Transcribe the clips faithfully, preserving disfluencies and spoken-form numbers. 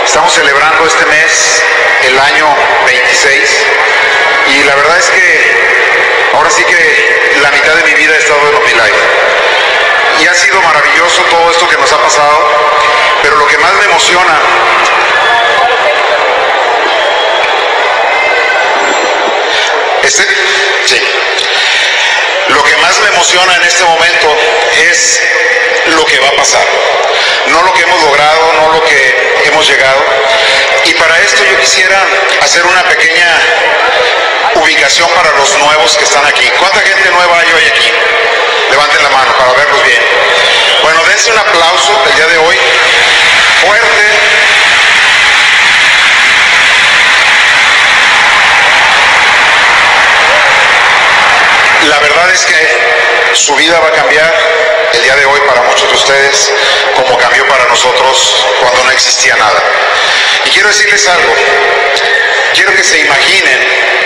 Estamos celebrando este mes el año veintiséis y la verdad es que ahora sí que la mitad de mi vida he estado en OmniLife y ha sido maravilloso todo esto que nos ha pasado, pero lo que más me emociona ¿Este? Sí. Lo que más me emociona en este momento es lo que va a pasar, no lo que hemos logrado, no lo que hemos llegado. Y para esto yo quisiera hacer una pequeña ubicación para los nuevos que están aquí. ¿Cuánta gente nueva hay hoy aquí? Levanten la mano para verlos bien. Bueno, dense un aplauso el día de hoy, fuerte. La verdad es que su vida va a cambiar el día de hoy para muchos de ustedes, como cambió para nosotros cuando no existía nada. Y quiero decirles algo, quiero que se imaginen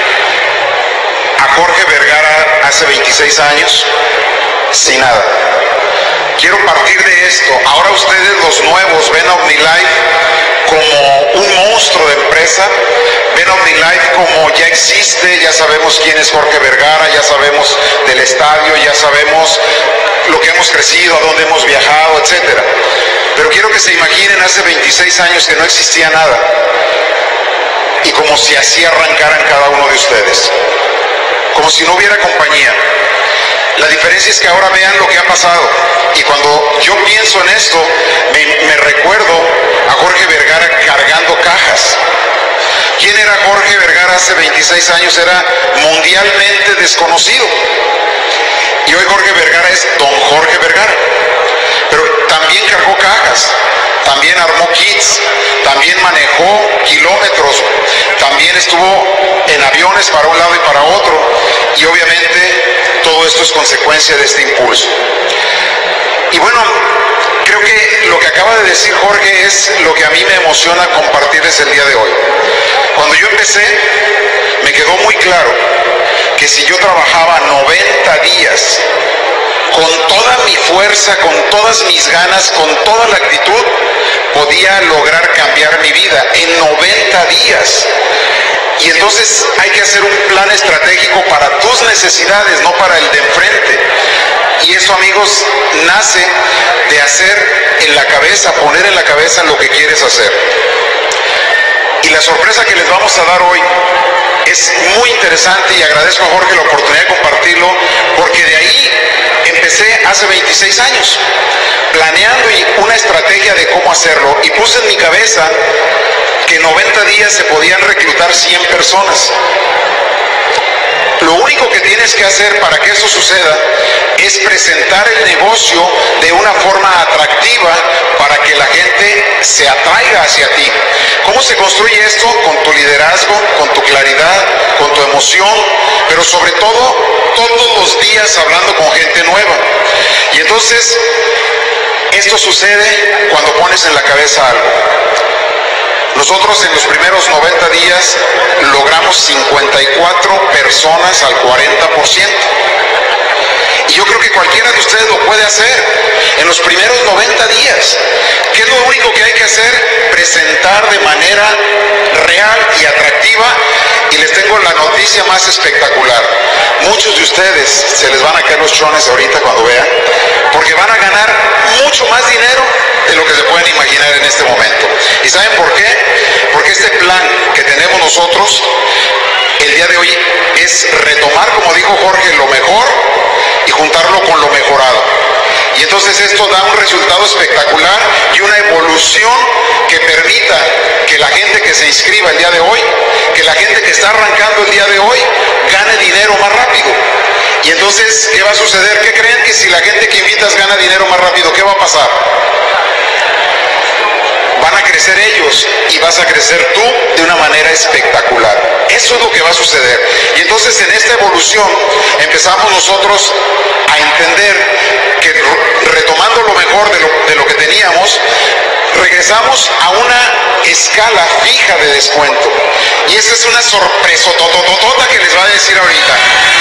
a Jorge Vergara hace veintiséis años, sin nada. Quiero partir de esto. Ahora ustedes, los nuevos, ven a OmniLife como un monstruo de empresa, ven a OmniLife como ya existe, ya sabemos quién es Jorge Vergara, ya sabemos del estadio, ya sabemos lo que hemos crecido, a dónde hemos viajado, etcétera. Pero quiero que se imaginen hace veintiséis años que no existía nada y como si así arrancaran cada uno de ustedes, como si no hubiera compañía. La diferencia es que ahora vean lo que ha pasado y cuando yo pienso en esto me, me recuerdo a Jorge Vergara cargando cajas. ¿Quién era Jorge Vergara hace veintiséis años? Era mundialmente desconocido y hoy Jorge Vergara es don Jorge Vergara, pero también cargó cajas, también armó kits, también manejó kilómetros, también estuvo en aviones para un lado y para otro y obviamente todo esto es consecuencia de este impulso. Y bueno, creo que lo que acaba de decir Jorge es lo que a mí me emociona compartirles el día de hoy. Cuando yo empecé, me quedó muy claro que si yo trabajaba noventa días con toda mi fuerza, con todas mis ganas, con toda la actitud, podía lograr cambiar mi vida en noventa días. Y entonces hay que hacer un plan estratégico para tus necesidades, no para el de enfrente. Y eso, amigos, nace de hacer en la cabeza, poner en la cabeza lo que quieres hacer. Y la sorpresa que les vamos a dar hoy es muy interesante y agradezco a Jorge la oportunidad de compartirlo, porque de ahí empecé hace veintiséis años, planeando una estrategia de cómo hacerlo y puse en mi cabeza que en noventa días se podían reclutar cien personas. Lo único que tienes que hacer para que eso suceda es presentar el negocio de una forma atractiva para que la gente se atraiga hacia ti. ¿Cómo se construye esto? Con tu liderazgo, con tu claridad, con tu emoción, pero sobre todo todos los días hablando con gente nueva. Y entonces esto sucede cuando pones en la cabeza algo. Nosotros en los primeros noventa días logramos cincuenta y cuatro personas al cuarenta por ciento. Y yo creo que cualquiera de ustedes lo puede hacer en los primeros noventa días. ¿Qué es lo único que hay que hacer? Presentar de manera real y atractiva. Y les tengo la noticia más espectacular. Muchos de ustedes se les van a caer los chones ahorita cuando vean, porque van a ganar mucho más dinero de lo que se pueden imaginar en este momento. ¿Y saben por qué? Porque este plan que tenemos nosotros el día de hoy es retomar, como dijo Jorge, lo mejor y juntarlo con lo mejorado. Y entonces esto da un resultado espectacular y una evolución que permita que la gente que se inscriba el día de hoy, que la gente que está arrancando el día de hoy, gane dinero más rápido. Y entonces, ¿qué va a suceder? ¿Qué creen que si la gente que invitas gana dinero más rápido, qué va a pasar? Van a crecer ellos y vas a crecer tú de una manera espectacular. Eso es lo que va a suceder. Y entonces en esta evolución empezamos nosotros a entender que retomando lo mejor de lo, de lo que teníamos, regresamos a una escala fija de descuento. Y esa es una sorpresa totototota que les va a decir ahorita.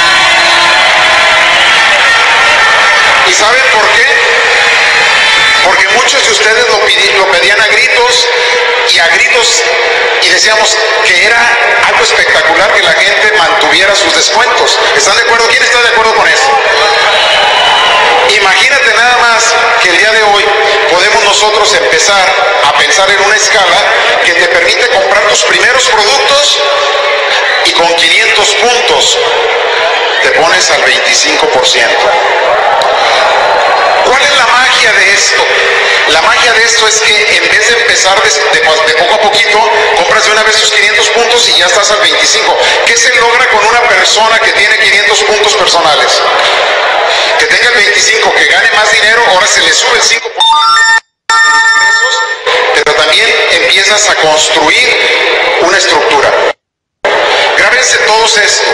¿Y saben por qué? Porque muchos de ustedes lo, pidi, lo pedían a gritos y a gritos, y decíamos que era algo espectacular que la gente mantuviera sus descuentos. ¿Están de acuerdo? ¿Quién está de acuerdo con eso? Imagínate nada más que el día de hoy podemos nosotros empezar a pensar en una escala que te permite comprar tus primeros productos y con quinientos puntos te pones al veinticinco por ciento. ¿Cuál es la magia de esto? La magia de esto es que en vez de empezar de, de, de poco a poquito, compras de una vez tus quinientos puntos y ya estás al veinticinco. ¿Qué se logra con una persona que tiene quinientos puntos personales? Que tenga el veinticinco, que gane más dinero, ahora se le sube el cinco por ciento de ingresos, pero también empiezas a construir una estructura. Grábense todos esto.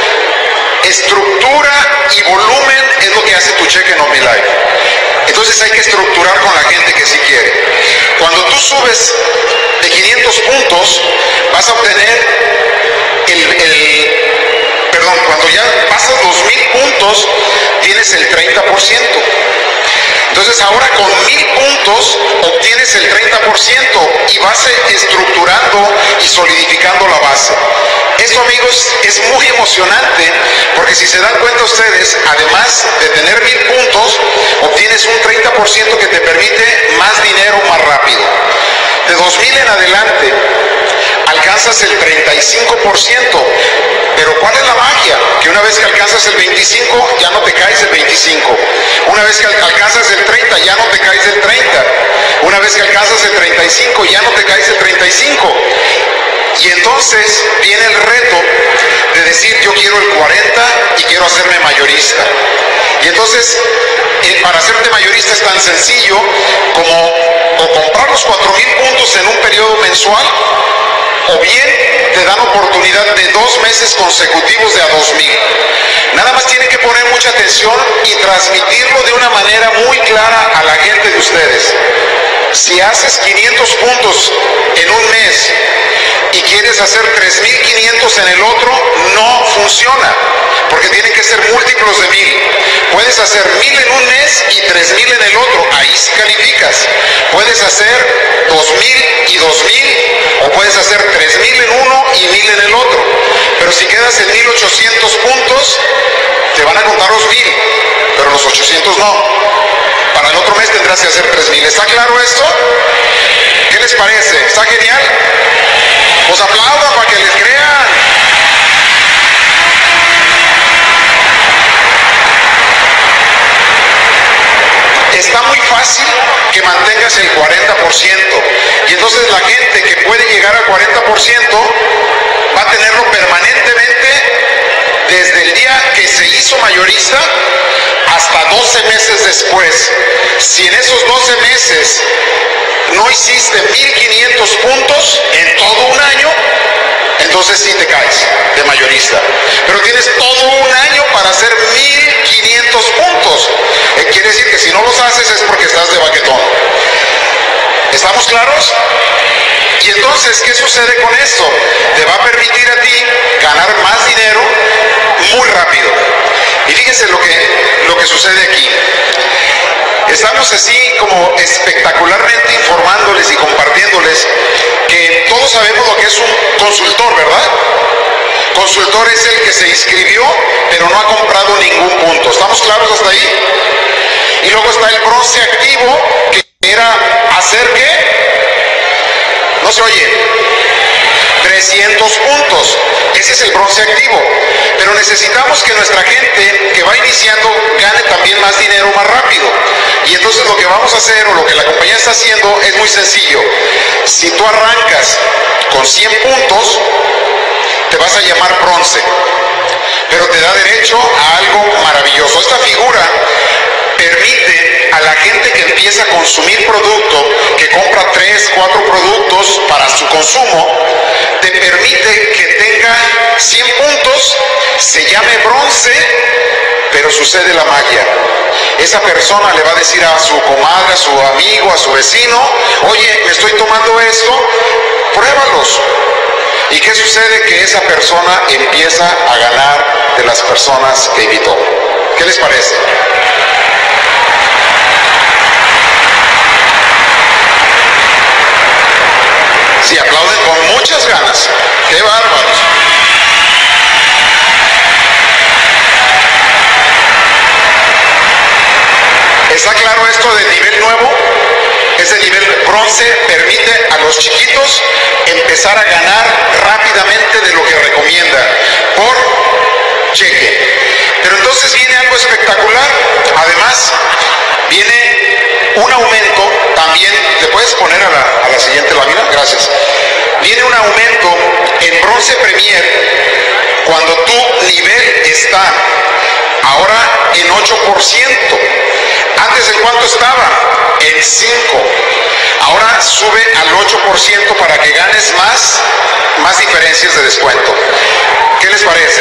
Estructura y volumen es lo que hace tu cheque en OmniLife. Entonces hay que estructurar con la gente que sí quiere. Cuando tú subes de quinientos puntos, vas a obtener el, el perdón, cuando ya pasas dos mil puntos, tienes el treinta por ciento. Entonces ahora con mil puntos obtienes el treinta por ciento y vas estructurando y solidificando la base. Esto, amigos, es muy emocionante porque si se dan cuenta ustedes, además de tener mil puntos, obtienes un treinta por ciento que te permite más dinero más rápido. De dos mil en adelante alcanzas el treinta y cinco por ciento. Pero ¿cuál es la magia? Que una vez que alcanzas el veinticinco, ya no te caes del veinticinco. Una vez que alcanzas el treinta, ya no te caes del treinta. Una vez que alcanzas el treinta y cinco, ya no te caes del treinta y cinco. Y entonces viene el reto de decir, yo quiero el cuarenta y quiero hacerme mayorista. Y entonces, eh, para hacerte mayorista es tan sencillo como o comprar los cuatro mil puntos en un periodo mensual, o bien te dan oportunidad de dos meses consecutivos de a dos mil. Nada más tienen que poner mucha atención y transmitirlo de una manera muy clara a la gente de ustedes. Si haces quinientos puntos en un mes y quieres hacer tres mil quinientos en el otro, no funciona, porque tienen que ser múltiplos de mil. Puedes hacer mil en un mes y tres mil en el otro, ahí sí calificas. Puedes hacer dos mil y dos mil, o puedes hacer tres mil en uno y mil en el otro. Pero si quedas en mil ochocientos puntos, te van a contar los mil, pero los ochocientos no. Para el otro mes tendrás que hacer tres mil. ¿Está claro esto? ¿Qué les parece? ¿Está genial? Pues aplaudan para que les crean. Está muy fácil que mantengas el cuarenta por ciento. Y entonces la gente que puede llegar al cuarenta por ciento va a tenerlo permanentemente desde el día que se hizo mayorista hasta doce meses después. Si en esos doce meses no hiciste mil quinientos puntos en todo un año, entonces sí te caes de mayorista. Pero tienes todo un año para hacer mil quinientos puntos. Eh, quiere decir que si no los haces es porque estás de baquetón. ¿Estamos claros? Y entonces, ¿qué sucede con esto? Te va a permitir a ti ganar más dinero muy rápido. Y fíjense lo que, lo que sucede aquí. Estamos así como espectacularmente informándoles y compartiéndoles que todos sabemos lo que es un consultor, ¿verdad? Consultor es el que se inscribió, pero no ha comprado ningún punto. ¿Estamos claros hasta ahí? Y luego está el bronce activo, que era hacer ¿qué? No se oye. trescientos puntos. Ese es el bronce activo. Pero necesitamos que nuestra gente que va iniciando gane también más dinero más rápido. Y entonces lo que vamos a hacer, o lo que la compañía está haciendo, es muy sencillo. Si tú arrancas con cien puntos, te vas a llamar bronce. Pero te da derecho a algo maravilloso. Esta figura permite a la gente que empieza a consumir producto, que compra tres, cuatro productos para su consumo, te permite que tenga cien puntos, se llame bronce, pero sucede la magia. Esa persona le va a decir a su comadre, a su amigo, a su vecino, oye, me estoy tomando esto, pruébalos. ¿Y qué sucede? Que esa persona empieza a ganar de las personas que invitó. ¿Qué les parece? con muchas ganas. ¡Qué bárbaros! ¿Está claro esto del nivel nuevo? Ese nivel bronce permite a los chiquitos empezar a ganar rápidamente de lo que recomienda por cheque. Pero entonces viene algo espectacular. Además, viene un aumento también. ¿Te puedes poner a la, a la siguiente lámina? Gracias. Viene un aumento en bronce Premier cuando tu nivel está ahora en ocho por ciento. Antes, ¿en cuánto estaba? En cinco. Ahora sube al ocho por ciento para que ganes más, más diferencias de descuento. ¿Qué les parece?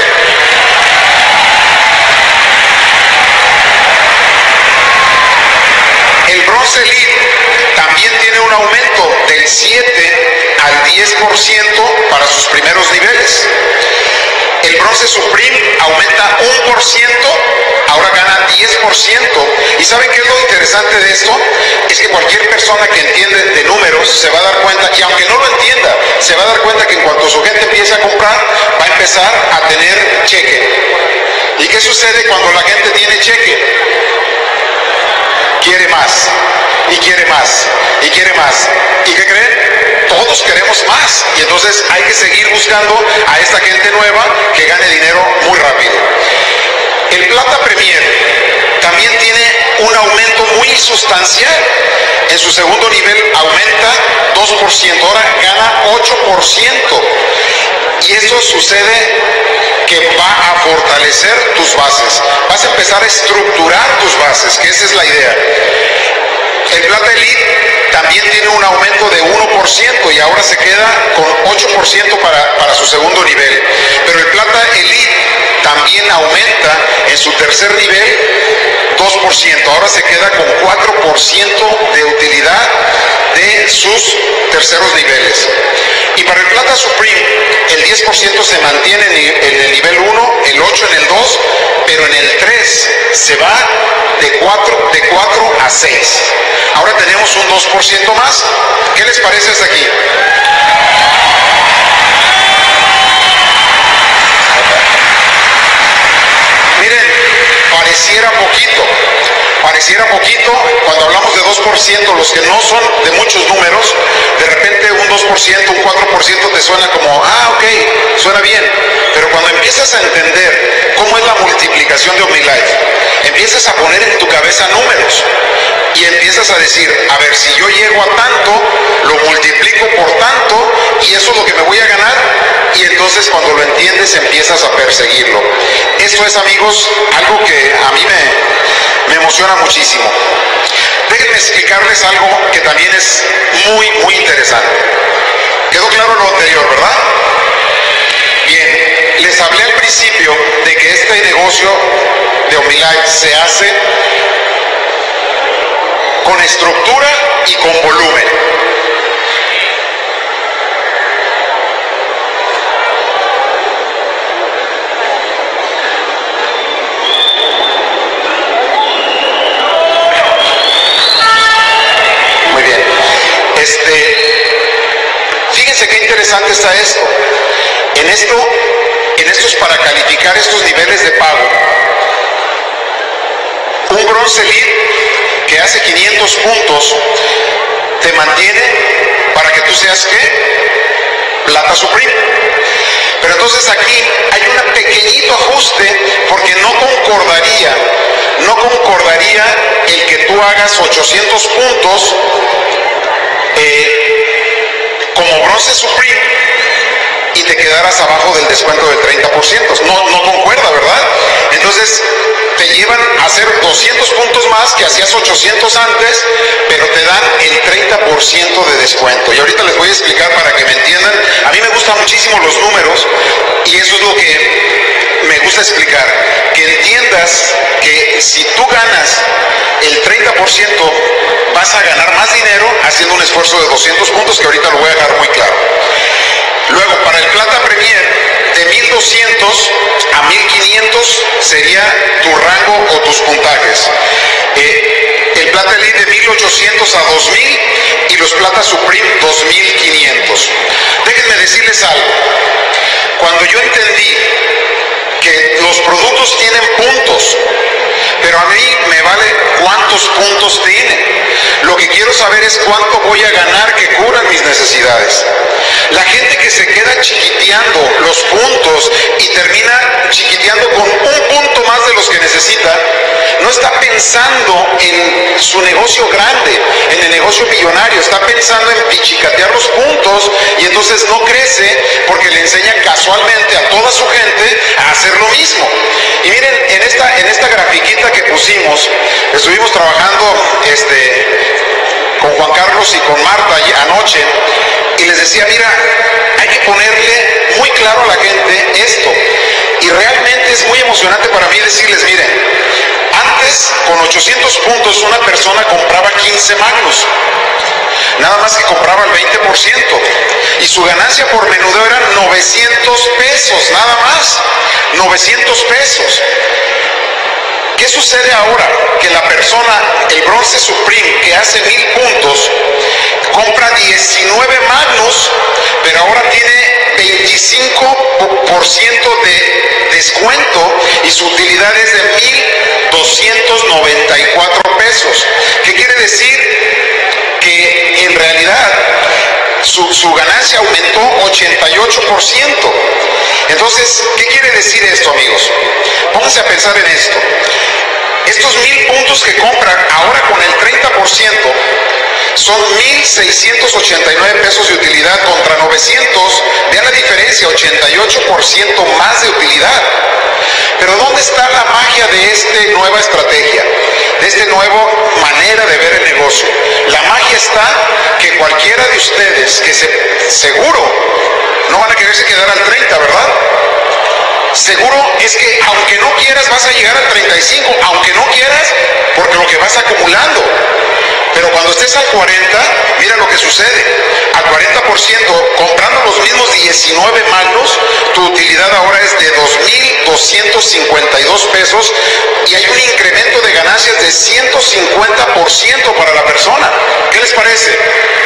El bronce Elite también tiene un aumento del siete al diez por ciento para sus primeros niveles. El bronce Supreme aumenta un por ciento, ahora gana diez por ciento. ¿Y saben qué es lo interesante de esto? Es que cualquier persona que entiende de números se va a dar cuenta, y aunque no lo entienda, se va a dar cuenta que en cuanto su gente empiece a comprar, va a empezar a tener cheque. ¿Y qué sucede cuando la gente tiene cheque? Quiere más, y quiere más, y quiere más. ¿Y qué creen? Todos queremos más, y entonces hay que seguir buscando a esta gente nueva que gane dinero muy rápido. El Plata Premier también tiene un aumento muy sustancial. En su segundo nivel aumenta dos por ciento, ahora gana ocho por ciento. Y esto sucede que va a fortalecer tus bases. Vas a empezar a estructurar tus bases, que esa es la idea. El Plata Elite también tiene un aumento de uno por ciento y ahora se queda con ocho por ciento para, para su segundo nivel. Pero el Plata Elite también aumenta en su tercer nivel dos por ciento. Ahora se queda con cuatro por ciento de utilidad de sus terceros niveles. Y para el Plata Supreme, el diez por ciento se mantiene en el nivel uno, el ocho por ciento en el dos, pero en el tres se va de cuatro, de cuatro a seis. Ahora tenemos un dos por ciento más. ¿Qué les parece hasta aquí? Miren, pareciera poquito, pareciera poquito, cuando hablamos de dos por ciento, los que no son de muchos números, de repente un dos por ciento, un cuatro por ciento te suena como, ah, ok, suena bien, pero cuando empiezas a entender cómo es la multiplicación de OmniLife, empiezas a poner en tu cabeza números, y empiezas a decir, a ver, si yo llego a tanto, lo multiplico por tanto, y eso es lo que me voy a ganar, y entonces cuando lo entiendes empiezas a perseguirlo. Esto es, amigos, algo que a mí me, me emociona muchísimo. Déjenme explicarles algo que también es muy, muy interesante. ¿Quedó claro lo anterior, verdad? Bien, les hablé al principio de que este negocio de OmniLife se hace con estructura y con volumen. Muy bien. Este, fíjense qué interesante está esto. En esto, en estos para calificar estos niveles de pago, un bronce Elite que hace quinientos puntos te mantiene para que tú seas ¿qué? Plata Supreme. Pero entonces aquí hay un pequeñito ajuste porque no concordaría, no concordaría el que tú hagas ochocientos puntos eh, como bronce Supreme y te quedaras abajo del descuento del treinta por ciento. No, no concuerda, ¿verdad? Entonces te llevan a hacer doscientos puntos más que hacías ochocientos antes, pero te dan el treinta por ciento de descuento. Y ahorita les voy a explicar para que me entiendan. A mí me gustan muchísimo los números y eso es lo que me gusta explicar. Que entiendas que si tú ganas el treinta por ciento, vas a ganar más dinero haciendo un esfuerzo de doscientos puntos, que ahorita lo voy a dejar muy claro. Luego, para el Plata Premier, de mil doscientos a mil quinientos sería tu rango o tus puntajes. Eh, el Plata Elite de mil ochocientos a dos mil y los Plata Supreme dos mil quinientos. Déjenme decirles algo. Cuando yo entendí que los productos tienen puntos, pero a mí me vale cuántos puntos tienen. Lo que quiero saber es cuánto voy a ganar que cubran mis necesidades. La gente que se queda chiquiteando los puntos y termina chiquiteando con un punto más de los que necesita, no está pensando en su negocio grande, en el negocio millonario, está pensando en pichicatear los puntos y entonces no crece porque le enseña casualmente a toda su gente a hacer lo mismo. Y miren, en esta, en esta grafiquita que pusimos, estuvimos trabajando este, con Juan Carlos y con Marta anoche y les decía, mira, hay que ponerle muy claro a la gente esto. Y realmente es muy emocionante para mí decirles, miren, antes con ochocientos puntos una persona compraba quince Magnus, nada más que compraba el veinte por ciento y su ganancia por menudeo eran novecientos pesos, nada más, novecientos pesos. ¿Qué sucede ahora? Que la persona, el Bronce Supreme, que hace mil puntos, compra diecinueve Magnus, pero ahora tiene veinticinco por ciento de descuento y su utilidad es de mil doscientos noventa y cuatro pesos. ¿Qué quiere decir? Que en realidad su, su ganancia aumentó ochenta y ocho por ciento. Entonces, ¿qué quiere decir esto, amigos? Pónganse a pensar en esto. Estos mil puntos que compran ahora con el treinta por ciento son mil seiscientos ochenta y nueve pesos de utilidad contra novecientos. Vean la diferencia, ochenta y ocho por ciento más de utilidad. Pero ¿dónde está la magia de esta nueva estrategia? De esta nueva manera de ver el negocio. La magia está que cualquiera de ustedes que se, seguro no van a quererse quedar al treinta, ¿verdad? Seguro es que aunque no quieras vas a llegar al treinta y cinco, aunque no quieras, porque lo que vas acumulando. Pero cuando estés al cuarenta, mira lo que sucede. Al cuarenta por ciento, comprando los mismos diecinueve Magnus, tu utilidad ahora es de dos mil doscientos cincuenta y dos pesos y hay un incremento de ganancias de ciento cincuenta por ciento para la persona. ¿Qué les parece?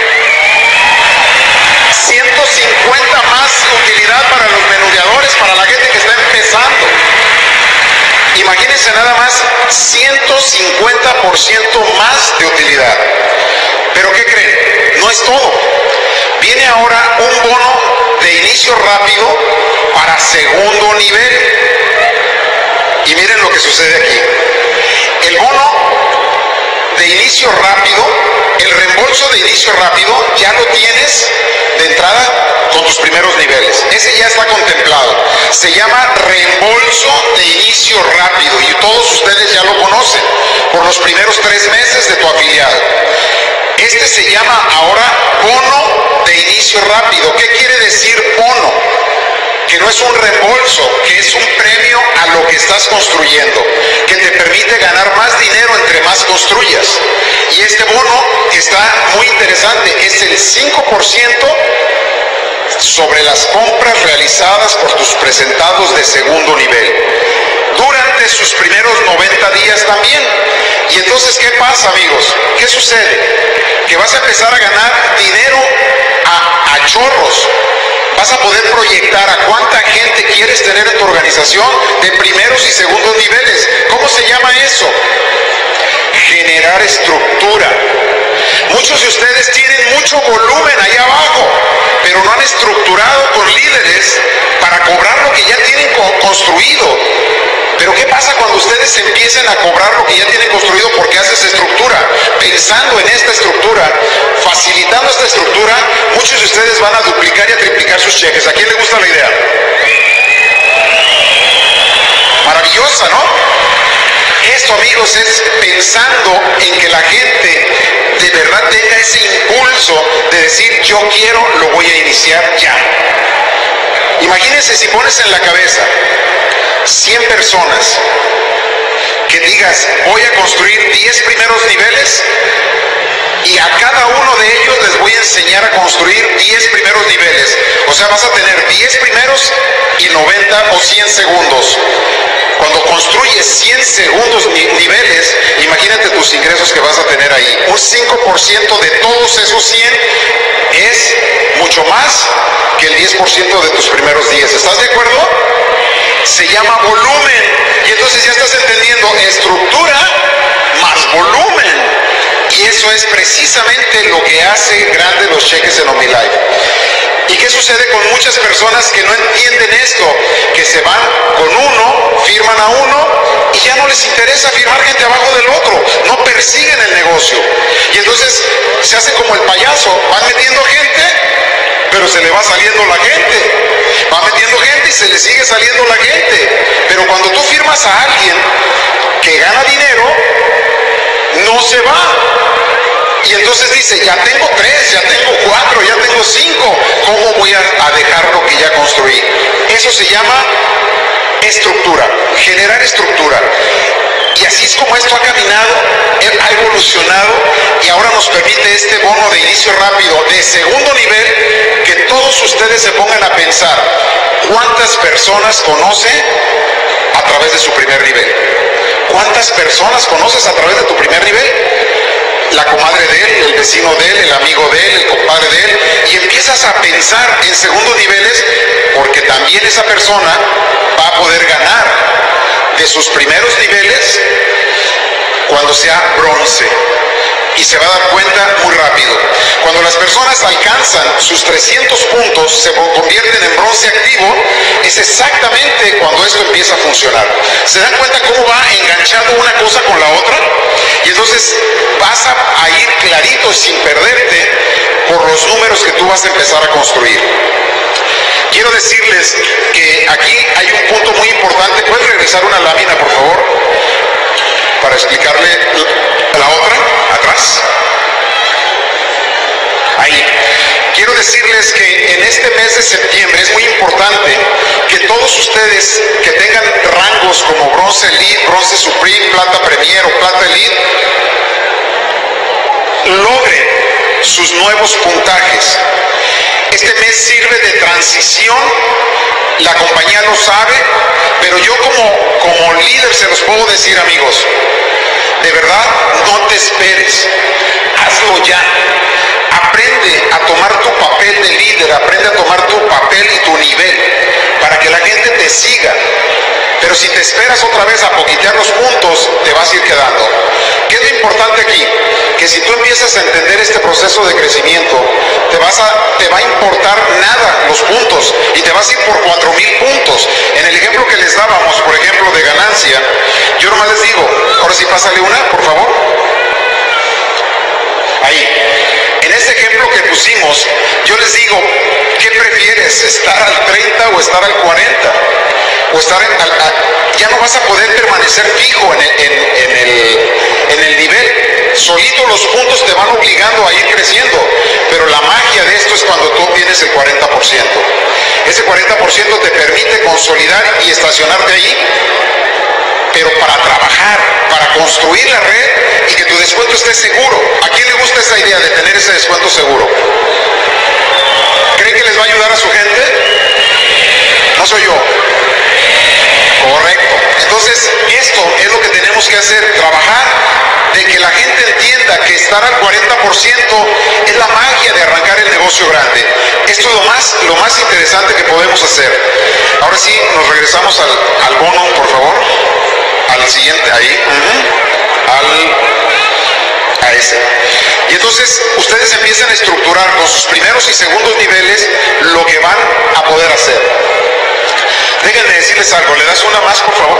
ciento cincuenta más utilidad para los menudeadores, para la gente que está empezando. Imagínense nada más, ciento cincuenta por ciento más de utilidad. Pero ¿qué creen? No es todo. Viene ahora un bono de inicio rápido para segundo nivel. Y miren lo que sucede aquí. El bono de inicio rápido, el reembolso de inicio rápido, ya lo tienes de entrada con tus primeros niveles. Ese ya está contemplado. Se llama reembolso de inicio rápido y todos ustedes ya lo conocen por los primeros tres meses de tu afiliado. Este se llama ahora bono de inicio rápido. ¿Qué quiere decir bono? Que no es un reembolso, que es un premio a lo que estás construyendo, que te permite ganar más dinero entre más construyas. Y este bono está muy interesante, es el cinco por ciento sobre las compras realizadas por tus presentados de segundo nivel, durante sus primeros noventa días también. Y entonces, ¿qué pasa, amigos? ¿Qué sucede? Que vas a empezar a ganar dinero a, a chorros. Vas a poder proyectar a cuánta gente quieres tener en tu organización de primeros y segundos niveles. ¿Cómo se llama eso? Generar estructura. Muchos de ustedes tienen mucho volumen ahí abajo, pero no han estructurado con líderes para cobrar lo que ya tienen construido. Pero ¿qué pasa cuando ustedes empiecen a cobrar lo que ya tienen construido? Porque haces estructura, pensando en esta estructura, facilitando esta estructura, muchos de ustedes van a duplicar y a triplicar sus cheques. ¿A quién le gusta la idea? Maravillosa, ¿no? Esto, amigos, es pensando en que la gente de verdad tenga ese impulso de decir, yo quiero, lo voy a iniciar ya. Imagínense si pones en la cabeza cien personas que digas, voy a construir diez primeros niveles y a cada uno de ellos les voy a enseñar a construir diez primeros niveles. O sea, vas a tener diez primeros y noventa o cien segundos. Cuando construyes cien segundos ni niveles, imagínate tus ingresos que vas a tener ahí. Un cinco por ciento de todos esos cien es mucho más que el diez por ciento de tus primeros días. ¿Estás de acuerdo? Se llama volumen. Y entonces ya estás entendiendo, estructura más volumen. Y eso es precisamente lo que hace grandes los cheques en OmniLife. ¿Y qué sucede con muchas personas que no entienden esto? Que se van con uno, firman a uno y ya no les interesa firmar gente abajo del otro. No persiguen el negocio. Y entonces se hace como el payaso. Van metiendo gente, pero se le va saliendo la gente. Va metiendo gente y se le sigue saliendo la gente. Pero cuando tú firmas a alguien que gana dinero, no se va. Y entonces dice, ya tengo tres, ya tengo cuatro, ya tengo cinco, ¿cómo voy a, a dejar lo que ya construí? Eso se llama estructura, generar estructura. Y así es como esto ha caminado, ha evolucionado y ahora nos permite este bono de inicio rápido de segundo nivel, que todos ustedes se pongan a pensar, ¿cuántas personas conoce a través de su primer nivel? ¿Cuántas personas conoces a través de tu primer nivel? La comadre de él, el vecino de él, el amigo de él, el compadre de él, y empiezas a pensar en segundos niveles, porque también esa persona va a poder ganar de sus primeros niveles cuando sea bronce. Y se va a dar cuenta muy rápido. Cuando las personas alcanzan sus trescientos puntos, se convierten en bronce activo, es exactamente cuando esto empieza a funcionar. ¿Se dan cuenta cómo va enganchando una cosa con la otra? Y entonces vas a, a ir clarito sin perderte por los números que tú vas a empezar a construir. Quiero decirles que aquí hay un punto muy importante. ¿Puedes regresar una lámina, por favor? Para explicarle la otra, atrás. Ahí. Quiero decirles que en este mes de septiembre es muy importante que todos ustedes que tengan rangos como bronce elite, bronce supreme, plata premier o plata elite, logren sus nuevos puntajes. Este mes sirve de transición, la compañía lo sabe, pero yo como, como líder se los puedo decir, amigos, de verdad, no te esperes, hazlo ya. Aprende a tomar tu papel de líder, aprende a tomar tu papel y tu nivel, para que la gente te siga. Pero si te esperas otra vez a poquitear los puntos, te vas a ir quedando. ¿Qué es lo importante aquí? Que si tú empiezas a entender este proceso de crecimiento, te, vas a, te va a importar nada los puntos y te vas a ir por cuatro mil puntos. En el ejemplo que les dábamos, por ejemplo, de ganancia, yo nomás les digo, ahora sí pásale una, por favor. Ahí. En este ejemplo que pusimos, yo les digo, ¿qué prefieres? ¿Estar al treinta o estar al cuarenta? O estar en, al, a, ya no vas a poder permanecer fijo en el, en, en, el, en el nivel. Solito los puntos te van obligando a ir creciendo. Pero la magia de esto es cuando tú obtienes el cuarenta por ciento. Ese cuarenta por ciento te permite consolidar y estacionarte ahí, pero para trabajar, para construir la red y que tu descuento esté seguro. ¿A quién le gusta esa idea de tener ese descuento seguro? ¿Creen que les va a ayudar a su gente? No soy yo. Correcto. Entonces, esto es lo que tenemos que hacer, trabajar de que la gente entienda que estar al cuarenta por ciento es la magia de arrancar el negocio grande. Esto es lo más, lo más interesante que podemos hacer. Ahora sí, nos regresamos al, al bono, por favor. Al siguiente, ahí. Uh-huh. Al, a ese. Y entonces, ustedes empiezan a estructurar con sus primeros y segundos niveles lo que van a poder hacer. Déjenme decirles algo, ¿le das una más, por favor?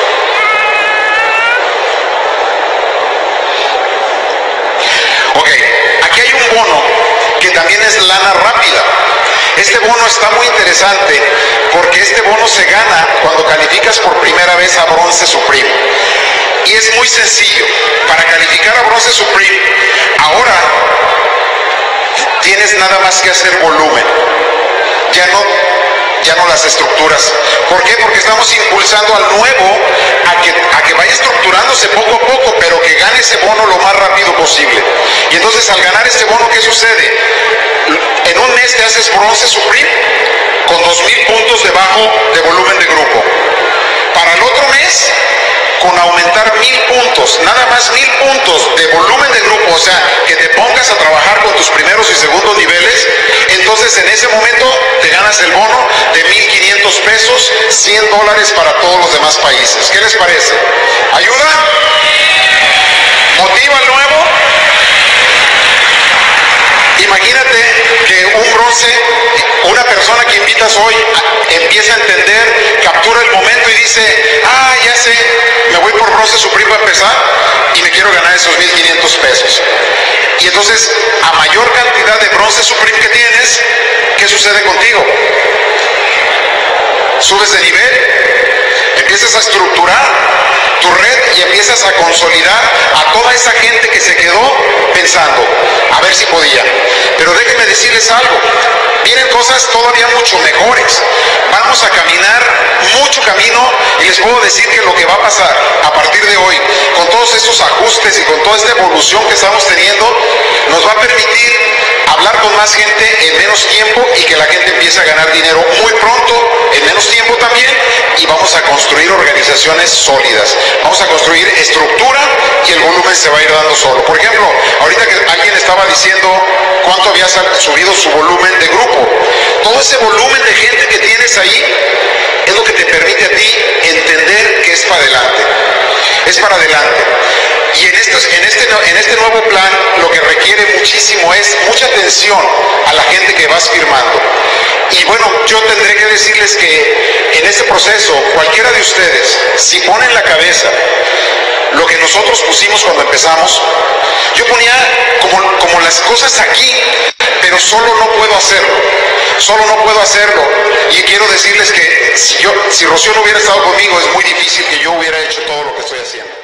Ok, aquí hay un bono que también es lana rápida. Este bono está muy interesante porque este bono se gana cuando calificas por primera vez a Bronce Supreme. Y es muy sencillo. Para calificar a Bronce Supreme, ahora tienes nada más que hacer volumen. Ya no... ya no las estructuras. ¿Por qué? Porque estamos impulsando al nuevo a que, a que vaya estructurándose poco a poco, pero que gane ese bono lo más rápido posible. Y entonces al ganar este bono, ¿qué sucede? En un mes te haces Bronce Supreme con dos mil puntos debajo de volumen de grupo. Para el otro mes, con aumentar mil puntos, nada más mil puntos de volumen de grupo, o sea, que te pongas a trabajar con tus primeros y segundos niveles, entonces en ese momento te ganas el bono de mil quinientos pesos, cien dólares para todos los demás países. ¿Qué les parece? ¿Ayuda? ¿Motiva al nuevo? Imagínate que un bronce, una persona que invitas hoy empieza a entender, captura el momento y dice, ah, ya sé, me voy por bronce supreme para empezar y me quiero ganar esos mil quinientos pesos. Y entonces, a mayor cantidad de bronce supreme que tienes, ¿qué sucede contigo? Subes de nivel, empiezas a estructurar tu red y empiezas a consolidar a toda esa gente que se quedó pensando, a ver si podía. Pero déjenme decirles algo, vienen cosas todavía mucho mejores. Vamos a caminar mucho camino y les puedo decir que lo que va a pasar a partir de hoy, con todos estos ajustes y con toda esta evolución que estamos teniendo, nos va a permitir hablar con más gente en menos tiempo y que la gente empiece a ganar dinero muy pronto, en menos tiempo también, y vamos a construir organizaciones sólidas. Vamos a construir estructura y el volumen se va a ir dando solo. Por ejemplo, ahorita que alguien estaba diciendo cuánto había subido su volumen de grupo. Todo ese volumen de gente que tienes ahí es lo que te permite a ti entender que es para adelante. Es para adelante. Y en, estos, en, este, en este nuevo plan lo que requiere muchísimo es mucha atención a la gente que vas firmando. Y bueno, yo tendré que decirles que en este proceso, cualquiera de ustedes, si ponen la cabeza lo que nosotros pusimos cuando empezamos, yo ponía como, como las cosas aquí, pero solo no puedo hacerlo, solo no puedo hacerlo. Y quiero decirles que si, yo, si Rocío no hubiera estado conmigo, es muy difícil que yo hubiera hecho todo lo que estoy haciendo.